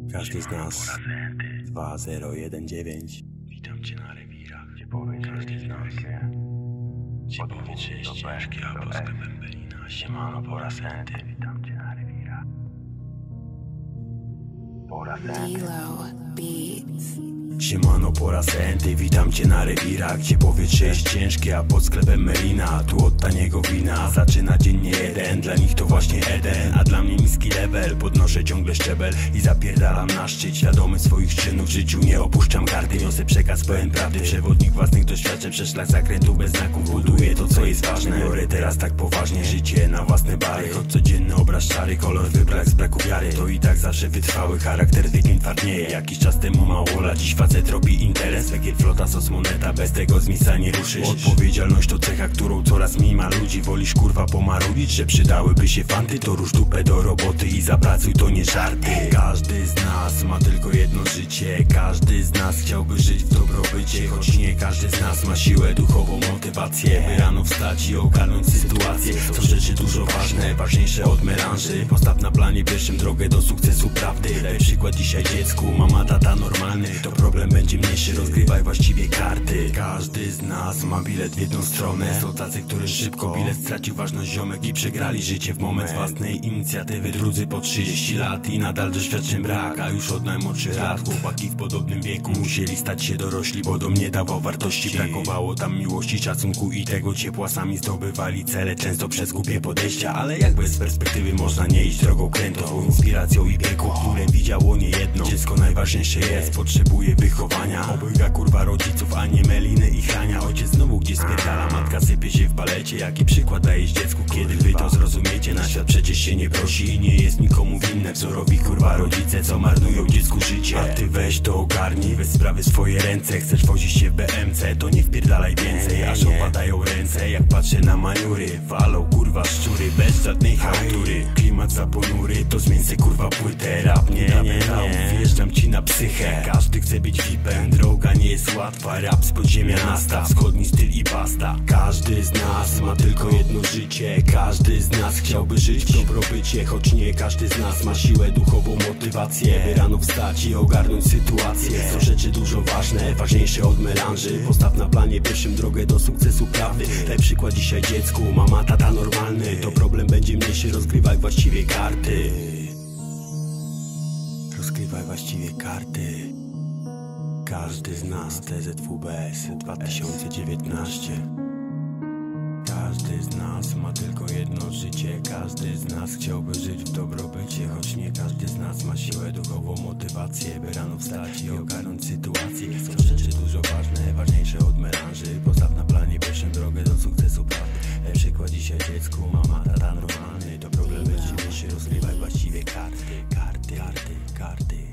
Każdy z nas 2019. Witam cię na rewirach, gdzie powiedz, każdy z nas ci powie, że jest ciężki, a polska bębelina. Siemano, pora senty. Witam cię na rewirach. Pora senty. Siemano, pora senty, witam cię na rewirach, gdzie powietrze jest ciężkie, a pod sklepem Melina, tu od taniego wina zaczyna dzień nie jeden, dla nich to właśnie Eden, a dla mnie niski level, podnoszę ciągle szczebel i zapierdalam na szczyt, świadomy swoich czynów w życiu, nie opuszczam karty, niosę przekaz pełen prawdy, przewodnik własnych doświadczeń, przez szlak zakrętów bez znaków, buduję to co jest ważne, biorę teraz tak poważnie, życie na własne bary, choć codzienny obraz szary, kolor wybrak z braku wiary, to i tak zawsze wytrwały charakter, z wiekiem twardnieje, jakiś czas temu mało lat, dziś facet robi interes, wekiel flota, sos moneta, bez tego z miejsca nie ruszysz. Odpowiedzialność to cecha, którą coraz mniej ma ludzi. Wolisz kurwa pomarudzić, że przydałyby się fanty, to rusz dupę do roboty i zapracuj, to nie żarty. Każdy z nas ma tylko jedno życie, każdy z nas chciałby żyć w dobrobycie, choć nie każdy z nas ma siłę, duchową motywację, by rano wstać i ogarnąć sytuację. Są rzeczy dużo ważne, ważniejsze od melanży. Postaw na planie pierwszym drogę do sukcesu prawdy. Daj przykład dzisiaj dziecku, mama, tata normalny, to problem będzie mniejszy, rozgrywaj właściwie karty. Każdy z nas ma bilet w jedną stronę. Są tacy, którzy szybko bilet stracił ważność ziomek i przegrali życie w moment własnej inicjatywy. Drudzy po 30 lat i nadal doświadczeń brak, a już od najmłodszych lat chłopaki w podobnym wieku musieli stać się dorośli, bo dom nie dawał wartości. Brakowało tam miłości, szacunku i tego ciepła. Sami zdobywali cele, często przez głupie podejścia, ale jak bez perspektywy można nie iść drogą krętą, inspiracją i piekło, które widziało niejedno. Dziecko najważniejsze jest, potrzebuje wychowania. Obojga kurwa rodziców, a nie Meliny i Hania. Ojciec znowu gdzieś spierdala, matka sypie się w balecie. Jaki przykład dajesz dziecku, kiedy wy to zrozumiecie? Na świat przecież się nie prosi i nie jest nikomu winne. Wzorowi kurwa rodzice, co marnują dziecku życie. A ty weź to ogarnij, weź sprawy w swoje ręce. Chcesz wozić się w BMC, to nie wpierdalaj więcej. Aż opadają ręce, jak patrzę na maniury. Walą kurwa szczury, bez żadnej hałtury. Klimat za ponury, to zmień se kurwa płytę. Rap nie, wjeżdżam ci na psychę. Każdy chce być VIP-em, droga nie jest łatwa. Rap z podziemia nastaw, wschodni styl i basta. Każdy z nas ma tylko jedno życie, każdy z nas chciałby żyć w dobrobycie, choć nie każdy z nas ma siłę, duchową motywację, by rano wstać i ogarnąć sytuację. Są rzeczy dużo ważne, ważniejsze od melanży. Postaw na planie pierwszym drogę do sukcesu prawdy. Daj przykład dzisiaj dziecku, mama, tata normalny, to problem będzie mniejszy, rozgrywaj właściwie karty. Rozgrywaj właściwie karty. Każdy z nas TZWBS 2019. Każdy z nas ma tylko jedno życie, każdy z nas chciałby żyć w dobrobycie, choć nie każdy z nas ma siłę, duchową motywację, by rano wstać i ogarnąć sytuację. Są rzeczy dużo ważne, ważniejsze od melanży. Postaw na planie pierwszą drogę do sukcesu prawdy. Daj przykład dzisiaj dziecku, mama, tata normalny, to problem będzie mniejszy, rozgrywaj właściwie karty.